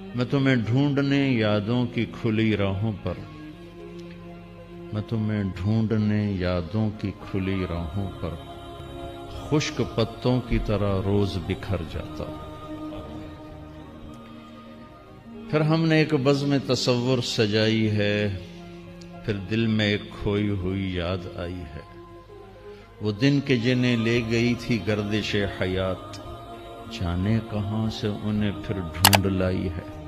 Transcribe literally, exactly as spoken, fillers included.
मैं तुम्हें ढूंढने यादों की खुली राहों पर, मैं तुम्हें ढूंढने यादों की खुली राहों पर खुश्क पत्तों की तरह रोज बिखर जाता। फिर हमने एक बज़्म तसव्वुर सजाई है, फिर दिल में एक खोई हुई याद आई है। वो दिन के जिन्हें ले गई थी गर्दिश हयात, जाने कहां से उन्हें फिर ढूंढ लाई है।